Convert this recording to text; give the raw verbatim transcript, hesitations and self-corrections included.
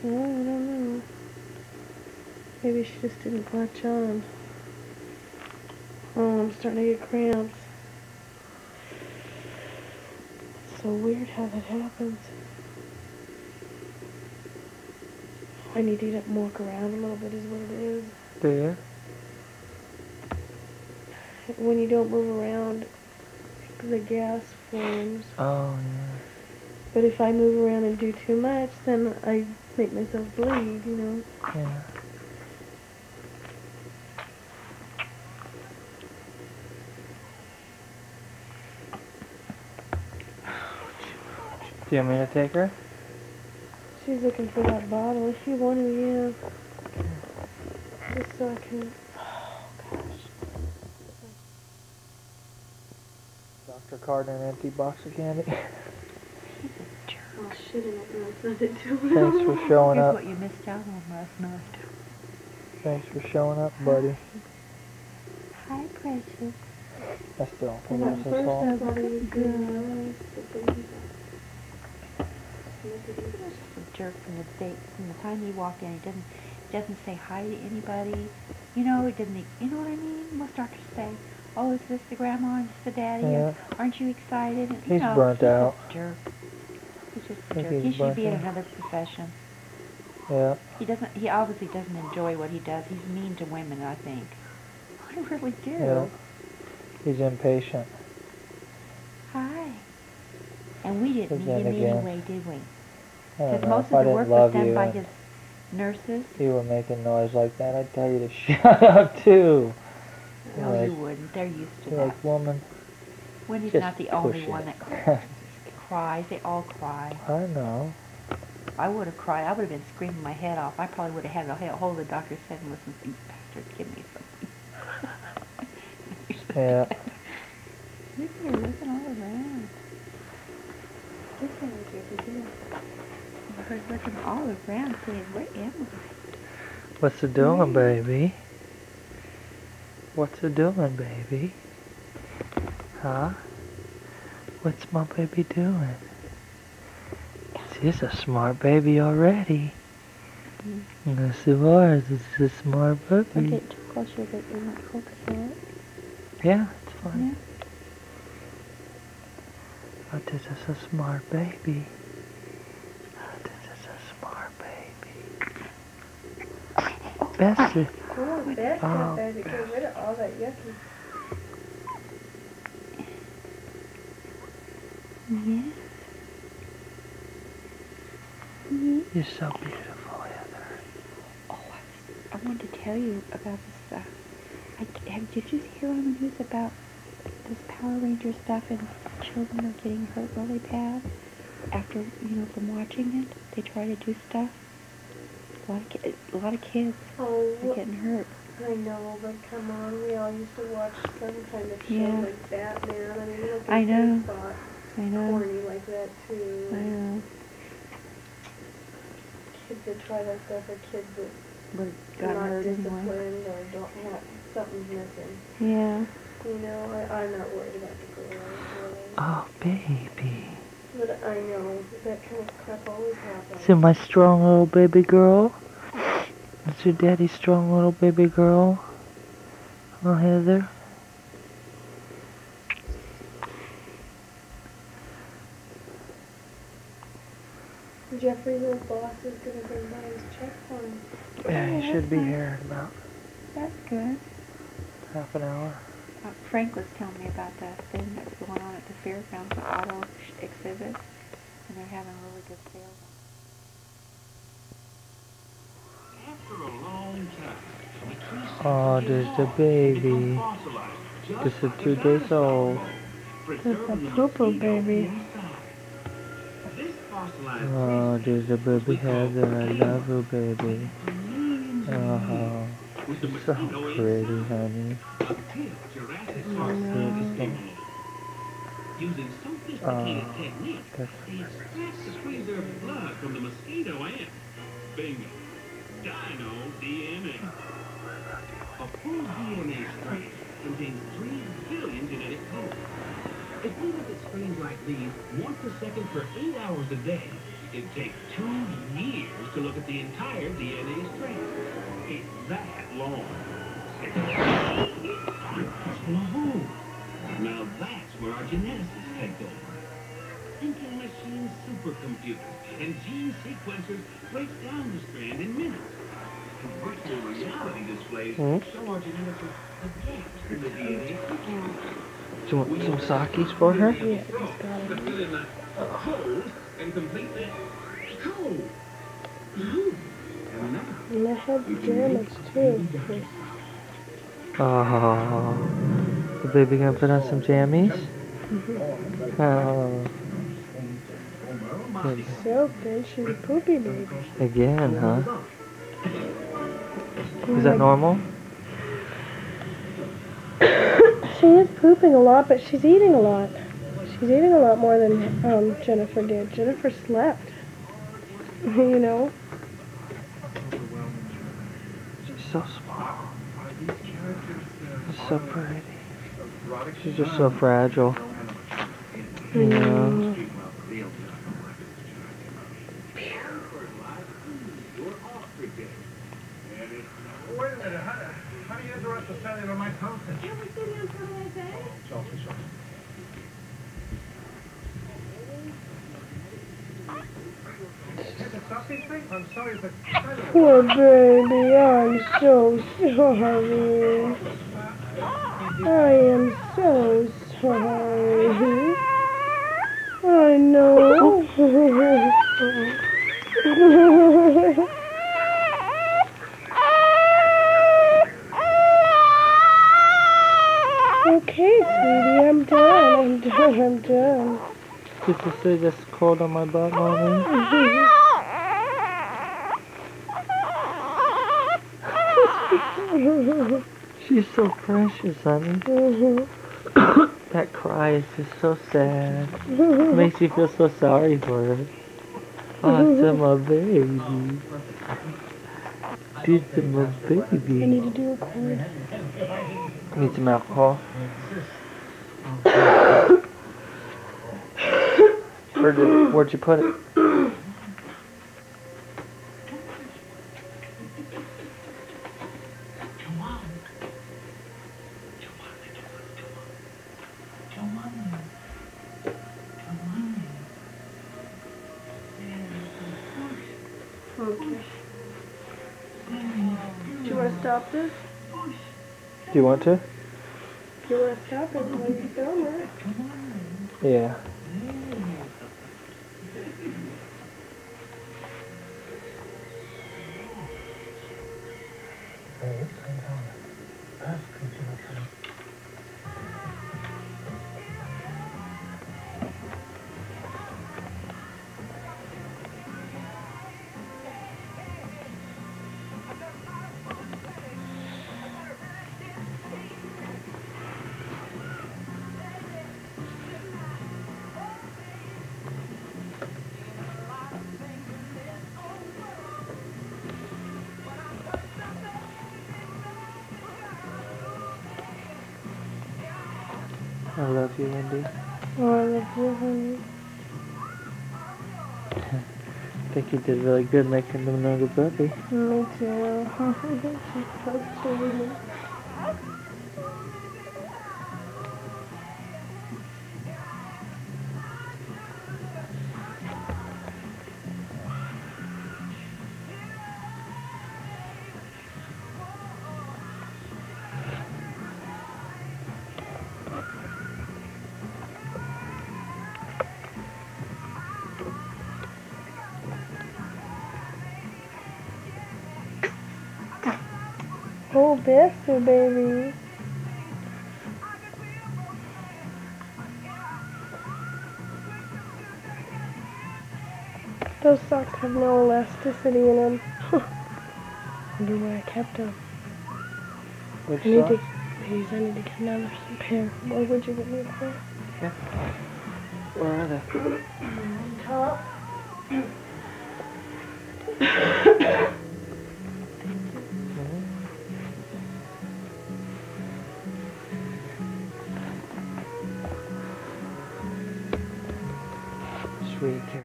Well, I don't know. Maybe she just didn't latch on. Oh, I'm starting to get cramps. It's so weird how that happens. I need to get up and walk around a little bit is what it is. Do you? When you don't move around, the gas forms. Oh, yeah. But if I move around and do too much, then I make myself bleed, you know. Yeah. Do you want me to take her? She's looking for that bottle. If you want to, yeah. Just so I can... Oh, gosh. Doctor Card and an empty box of candy. Oh, shit in it and I sent it to him. Thanks for showing Here's up. what you missed out on last night. Thanks for showing up, buddy. Hi, precious. I still don't think Well, that's first his fault. I thought he was good. He's just a jerk from the day, from the time he walked in. He doesn't, he doesn't say hi to anybody. You know, he doesn't. You know what I mean? Most doctors say, "Oh, is this the grandma? Is this the daddy? Yeah. Aren't you excited?" And, you He's know, burnt he's out. a jerk. He's just a Think jerk. He he's should burnt be in out. another profession. Yeah. He doesn't. He obviously doesn't enjoy what he does. He's mean to women, I think. I really do. Yeah. He's impatient. Hi. And we didn't But meet then him again, anyway, did we? I don't Because know, most if of I the didn't work was love done you by and his nurses. you were making noise like that, I'd tell you to shut up too. No, Like, you wouldn't. They're used to you're that. like, woman, Wendy's just not the push only it. one that cries. cries. They all cry. I know. I would have cried. I would have been screaming my head off. I probably would have had a hold of the doctor said, listen, you bastard, give me something. Yeah. Look here, looking all around. Look at you, I was looking all around saying, where am I? What's it doing, baby? What's it doing, baby? Huh? What's my baby doing? She's a smart baby already. Mm-hmm. Yes, it was. It's a smart Don't baby. get too close, you'll get your not focus on it. Yeah, it's fine. Yeah. But this is a smart baby. Oh, this is a smart baby. Bessie. Oh, that's Oh, not bad. It gets rid of all that yucky. Yeah. Yeah. You're so beautiful, Heather. Oh, I, was, I wanted to tell you about this. Uh, I, have, did you hear on the news about this Power Ranger stuff and children are getting hurt really bad after, you know, from watching it? They try to do stuff. A lot of, ki a lot of kids Oh, are getting hurt. I know, but come on, we all used to watch some kind of show Yeah. like Batman. I mean, look, I know. they fought I know. corny like that too. I know. Kids that try that stuff are kids that But are got not hurt anyway. disciplined or don't have something's missing. Yeah. You know, I, I'm not worried about the girls really. Oh, baby. But I know that kind of crap always happens. See my strong little baby girl? Is your daddy's strong little baby girl? Oh, Heather? Jeffrey's little boss is going to bring by his check for him. Yeah, Oh, he should that's be nice. here in about That's good. half an hour. Uh, Frank was telling me about that thing that's going on at the fairgrounds, the auto sh- exhibit, and they're having a really good sale. After a long time, Oh, there's the baby. This is two days old. That's a poo-poo baby. Oh, there's the baby Heather. I love you, baby. Oh, you're so pretty, honey. Using sophisticated Oh, techniques, that's they extract the preserved blood from the mosquito ant. Bingo. Dino D N A. A full D N A strand contains three billion genetic codes. If we look at strains like these once a second for eight hours a day, It takes two years to look at the entire D N A strand. It's that long. Whoa. Now that's where our geneticists take over. Thinking machine supercomputers and gene sequencers break down the strand in minutes. Virtual reality displays Hmm? show our geneticists the gaps in the D N A. Do you want some sakis for her? Yeah, just got To it. fill in the code and complete that code. Ooh. And now, And I had pajamas too. Oh, the baby gonna put on some jammies? Oh, good. So good, she's a poopy baby. Again, huh? Is that normal? She is pooping a lot, but she's eating a lot. She's eating a lot more than um, Jennifer did. Jennifer slept. You know? She's so small. She's so pretty. She's just so fragile. You know? Mm. Wait a minute, how, how do you interrupt the cellular mitosis? Can we see the until day? Selfish. I'm sorry, but Poor baby, I'm so sorry. I am so sorry. I know. Okay, sweetie, I'm done. I'm done. I'm done. Did you say this cold on my butt, Mommy? She's so precious, honey. That cry is just so sad. Makes you feel so sorry for her. Oh, it's my baby. It's my I baby. need to do a cord. Need some alcohol. Where did, where'd you put it? Okay. Do you want to stop this? Do you want to? Do you want to stop it while you film it? Yeah. I love you, Wendy. Oh, I love you, honey. I think you did really good making them another puppy. Me too. She's so sweet. Oh, Bester, baby. Those socks have no elasticity in them. Wonder where I kept them. Which I need to, socks? these, I need to get another pair. Or would you get me a pair? Yeah. Where are they? Top.